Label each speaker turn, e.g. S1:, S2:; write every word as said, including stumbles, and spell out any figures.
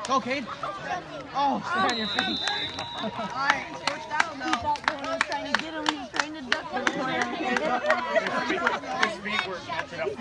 S1: Go, Cade. Oh, stay on your feet.
S2: Alright, first down though.